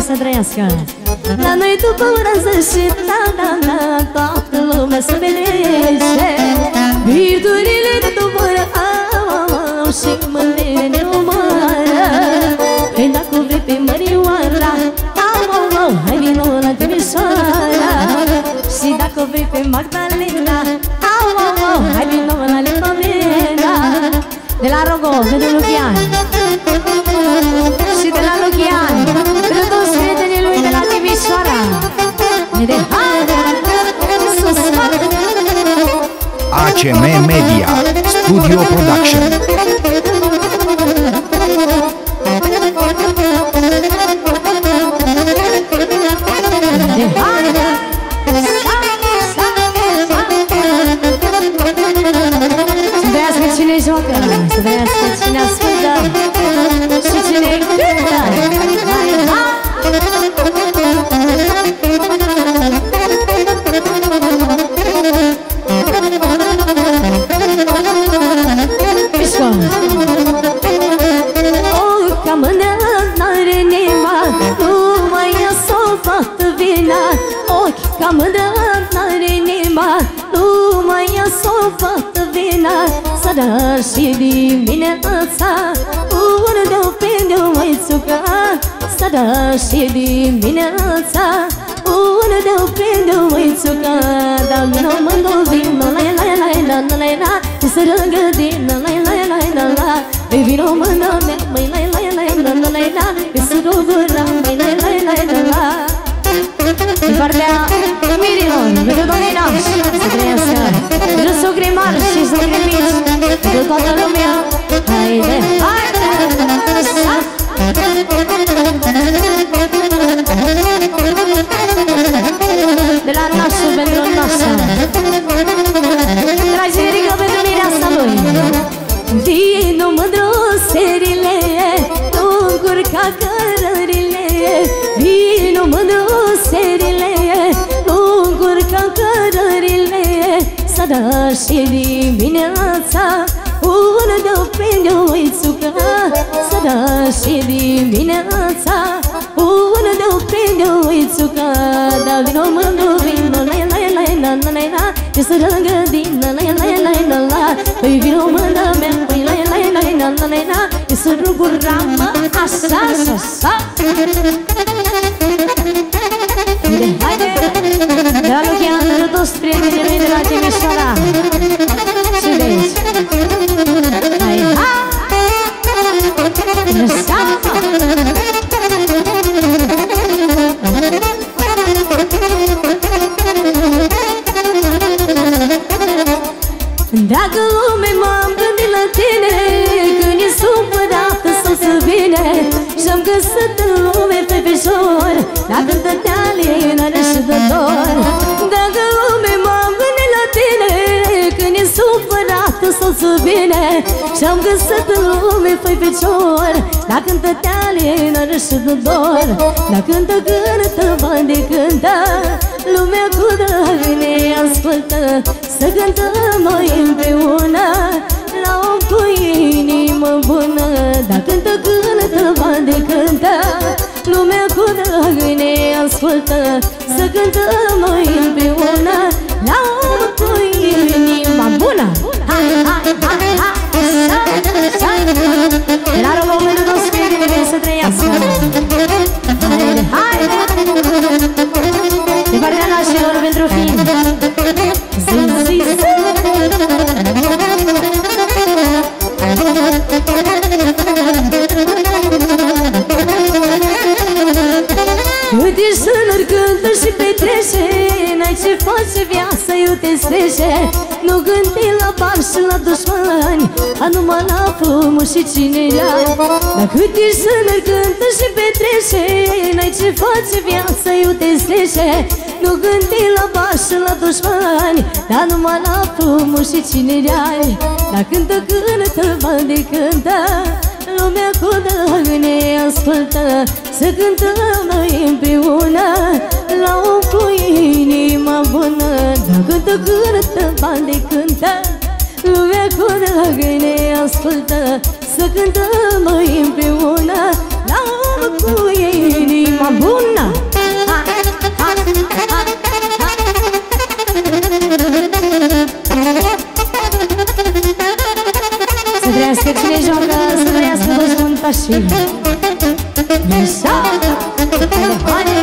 să trăiască. La noi după rază și da, toată lumea se velește. Virturile de după au și mândrele ne omoară. Păi dacă vrei pe mărioara, au, hai vino la Timișoara. Și dacă vrei pe Magdalena, au, hai vino la Lipovena. De la Rogo, pentru Lucian. Și de la Lucian, pentru toți prietenii lui de la Timișoara. De sus, ACM Media Studio Production. Să trăiască cine joacă, să trăiască cine ascultă și cine cântă. Mișcă! O camână n-are nima, nu mai ia s-o fată vina. Ochi camână n-are nima, nu mai ia s-o fată vina. Sără și dimineața, unde-o prinde-o măițuca. Sără și dimineața, unde-o prinde-o măițuca. Dar vino mândru vino, la-la-la-la-la-la-la, să răgădină, la-la-la-la-la-la. Ei vino mândru mea, măi, la-la-la-la-la-la-la, să rugura, măi, la-la-la-la-la. Din partea mirilor, pentru domnii nași, să trăiască, pentru sugri mari și sugri mici, pentru toată lumea. Haide, haide, de la nașul pentru nașa, de la Jerică pentru mireasa lui. Vino mândru serile, nu încurca cărările. Vino mândru serile, nu încurca cărările. Sără și dimineața, unde-o prinde-o măițuca. Sără și dimineața, unde-o prinde-o măițuca. Dar vino mândru, vino, la-la-la-la-la-la-la, că să răgădină, la-la-la-la-la-la. Păi vino mândra mea, păi la-la-la-la-la-la-la, că să rugura, mă, așa, așa. Haide, de la Lucian, de toți prietenii mei de la Timișoara. Și de aici. Hai, ha! Lăsa-mă! Dragă lume, m-am gândit la tine, când e supărată sau să vine. Și-am găsit în lume pe pișor, la cântătea linare și de dor. Dragă lume, m-am gândit la tine, când e supărată sau să vine. Și-am găsit în lume pe pișor, la cântătea linare și de dor. La cântă, bani de cântă, lumea cu drag ne ascultă. Să cântăm noi împreună, la om cu inimă bună. Dar cântă, bani de cântă, lumea cu drag ne ascultă. Să cântăm noi împreună, la om cu inima bună. Hai, hai, hai, hai, hai, de la românul nostru vine să trăiască. Haide, haide, de partea nașilor pentru fini. Zi, zi, zi. Cât ești tânăr, cântă și petrece, n-ai ce face, viața eu te strece. Nu gândi la bani și la dușmani, a numai la frumos și cinerea. Dar cât ești tânăr, cântă și petrece, n-ai ce face, viața eu te strece. Nu gândi la bani și la dușmani, dar numai la frumos și cinerea. Dar cântă, bani de cântă, lumea cu drag ne ascultă. Să cântăm noi împreună, la om cu inima bună. Dar cântă, bani de cântă, lumea cu drag ne ascultă. Să cântăm noi împreună, la om cu inima inima bună. Să trăiască cine joacă, să trăiască toți muntașii. Așa, haide,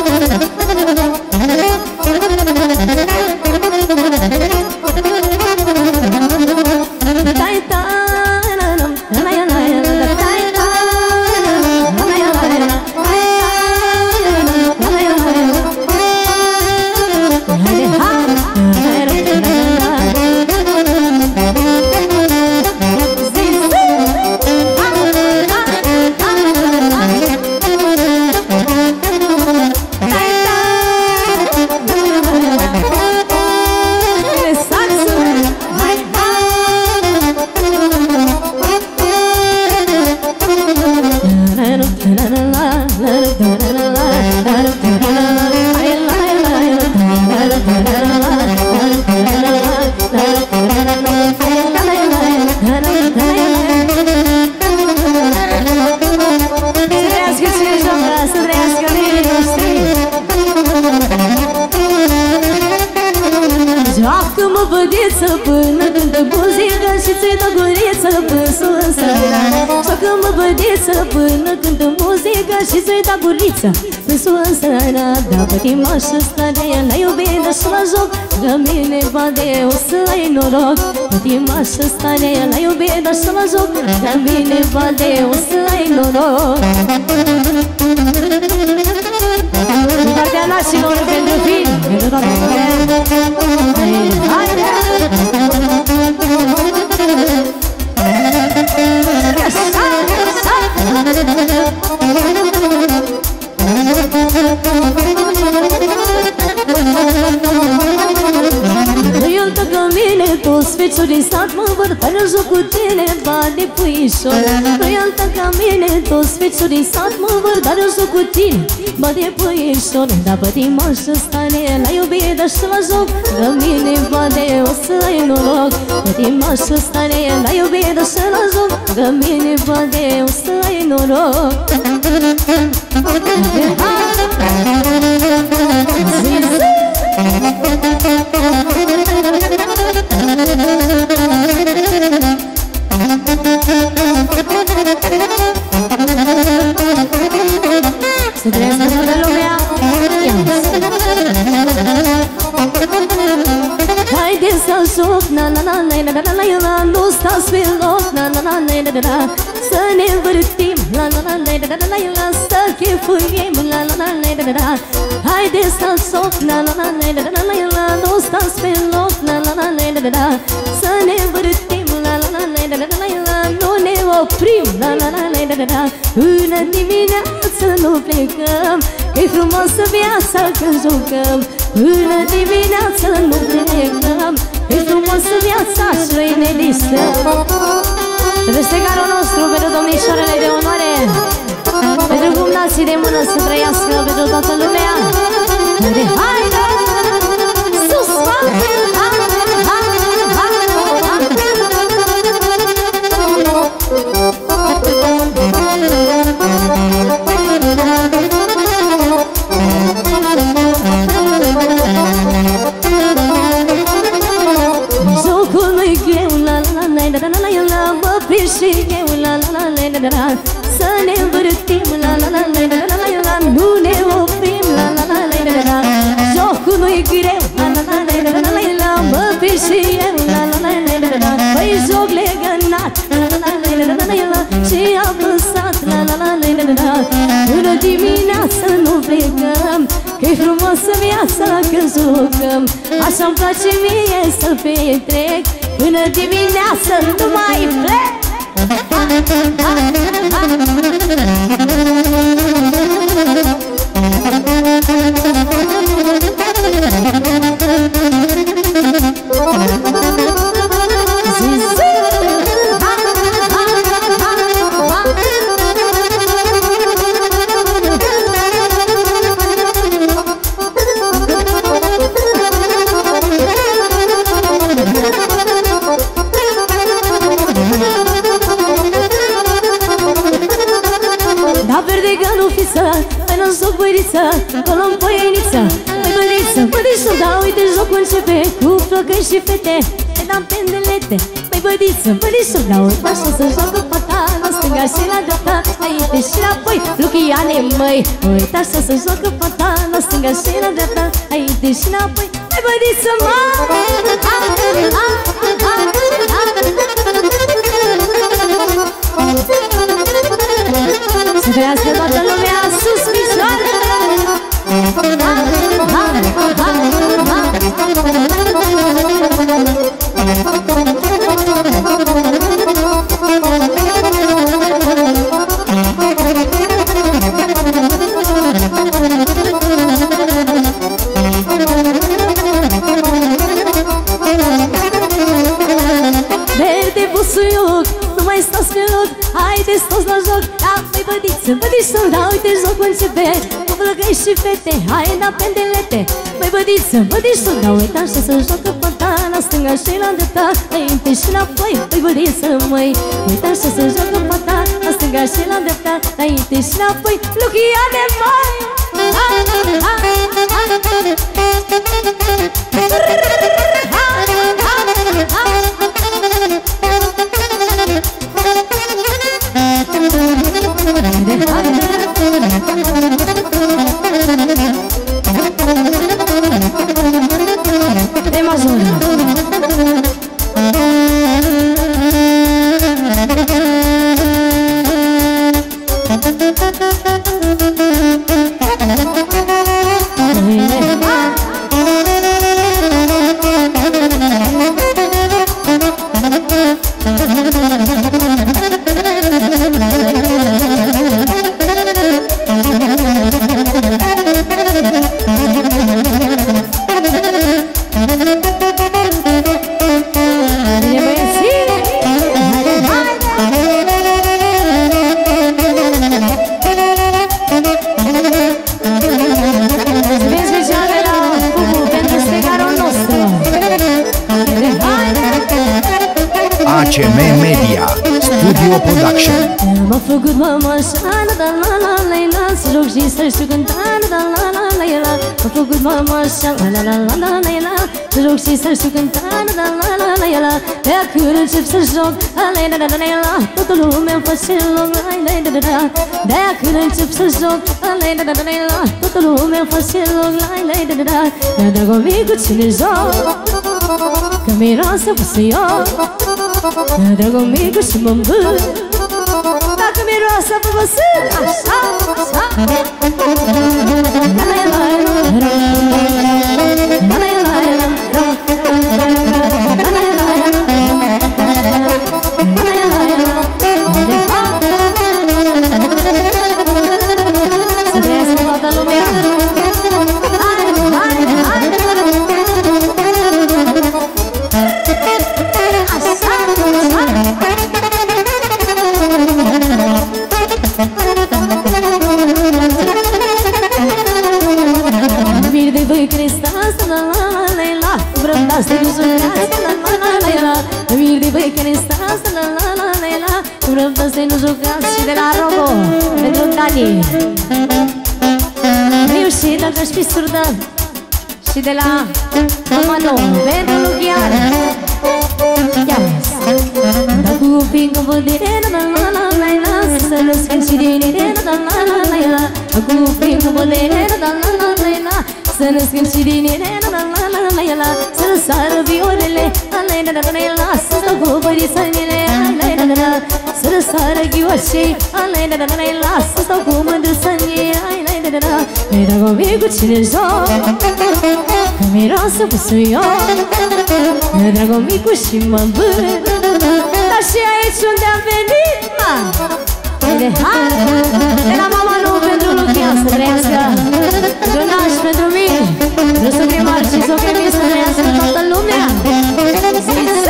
până cântă muzică și ți-i dă guriță până sus. Joacă-mă bădiță până cântă muzică și ți-i dă guriță până sus. Da, pătimașă stare, la iubire și la joc, că mine bade o să ai noroc. Pătimașă stare, la iubire și la joc, că mine bade o să ai noroc. Din partea nașilor pentru fini, pentru toată lumea. Haide! Iultă că mine toți feciorii din sat mă văd, fără joc cu tine, bani puișor. Iultă că mine toți feciorii din sat mă văd, fără joc cu tine, bani puișor. Da, pătimașă stare, la iubire dar și la joc, că mine bade o să ai noroc. Pătimașă stare, la iubire dar și la joc, că mine bade o să ai noroc. Să trăiască toată lumea. Haide să joc, na na na na na na na na, nu stați pe loc, na na na na na na, să ne învârtim, la la la la la la la, să chefuim, la la la la la la. Haide să joc, na na na na na na na, nu stați pe loc, la la la la la la, să ne învârtim, la la la la la la, nu ne oprim, la la la la la la. Până dimineață nu plecăm, e frumoasă viața când jucăm. Până dimineață nu plecăm, e frumoasă viața și noi ne distrăm. Pentru stegarul nostru, pentru domnișoarele de onoare, pentru cumnații de mână să trăiască, pentru toată lumea. Haide, haide! Sus, haide! Jocul nu-i greu, la la la la la la la, mă prind și eu, la la la la la la, să ne învârtim, la la la la la la la, nu ne oprim, la la la la la la. Jocul nu-i greu, la la la la la la la, mă prind și eu, la la la la la la. Păi joc legănat, la la la la la la la, și apăsat, la la la la la la. Până dimineață nu plecăm, că-i frumoasă viața când jucăm. Așa-mi place mie să petrec, până dimineață nu mai plec. joc băriță, colomboieniță. Măi băriță, băriță, da, uite jocul începe cu flăcăi și fete, te dam pendelete. Măi băriță, băriță, da, uite așa să joacă fata, la stânga și la dreapta, înainte și înapoi, Luchiane, măi. Uite așa să joacă fata, la stânga și la dreapta, înainte și înapoi. Măi băriță, măi. Să crească toată lumea sus picioare. Verde busuioc, nu mai stați pe loc, haideți toți la joc. Da, măi bădiță, bădiță, da, uite jocul începe cu flăcăi și fete, hai da pendelete. Măi bădiță, bădiță, da, uite așa să joacă fata, la stânga și la dreapta, înainte și înapoi. Măi bădiță, măi, uite așa să joacă fata, la stânga și la dreapta, înainte și înapoi. Luchiane, măi. De majoră. ACM Media Studio Production. M-a făcut mama așa, la la la la la, să joc și să știu cânta, la la la la la. M-a făcut mama așa, la la la la la la, să joc și să știu cânta, la la la la la. De când încep să joc, la la la la la, toată lumea îmi face loc, la la la la. De când încep să joc, la la la la la, toată lumea îmi face loc, la la la la. Mi-a dragomit cu cine joc, că miroase busuioc. Mi-a dragomit și mă îmbât, dacă miroase pe văsât, așa, așa. Să trăiască toată lumea. Mir de voi când stați, la la la la, vrem da să nu jucați, la la la la. Mir de voi când stați, la la la la, vrem da să nu jucați. Și de la Robo, pentru Dani, Miu și dacă aș fi surdă. Și de la Manu, pentru Luchiane. Ia vezi. Da cu un pic în vădere, la la la la la, să lăscând și din ere, la la la la la. Da cu un pic în vădere, la la la la la, să lăscând și din ere, la la la la la. Să răsară violele, la la la la la, să stau cu bărițănile, la la la la. Să răsară ghioșei, la la la la la, să stau cu mândrăsănie, la la la la. Mi-ai dragomit cu cine joc, că miroase busuioc. Mi-ai dragomit cu și mă îmbât, dar și aici unde am venit, mă. De hai, de la mama nu pentru Luchia să trăiască, pentru naș, pentru mine, pentru socrimar și socrimii să trăiască toată lumea. Zici!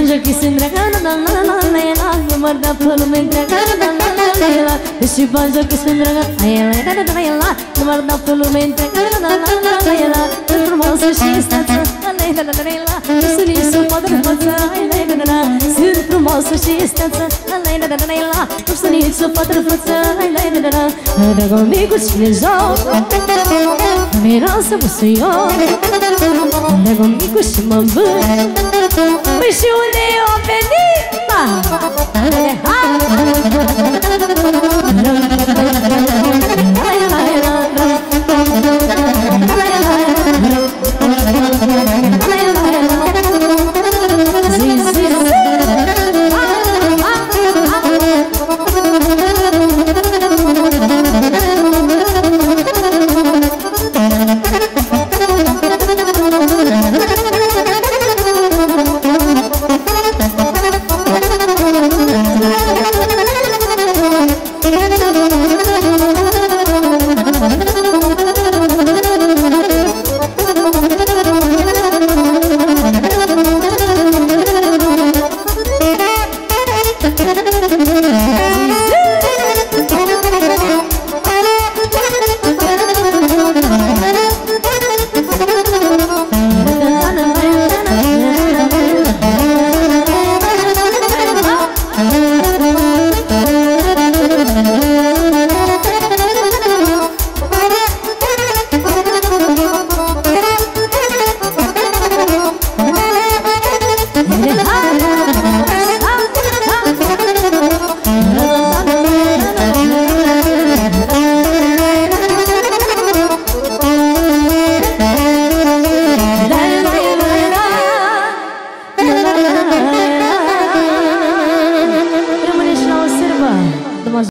joc și sunt dragă, la la la la la la. Număr de pe lume întreagă, la la la la la. Și bă joc și sunt dragă, la la la la la la. Număr de pe lume întreagă, la la la la la. Frumoasă și stață, la la la la la. Sunt nici poate de față, la la la la. Sunt frumoasă și stață, la la la la la. Sunt nici poate de față, la la la la. Dragă micuț și joc, miroasă busuioc. Dragă micuț și mă îmbânt. Păi și unde eu am venit?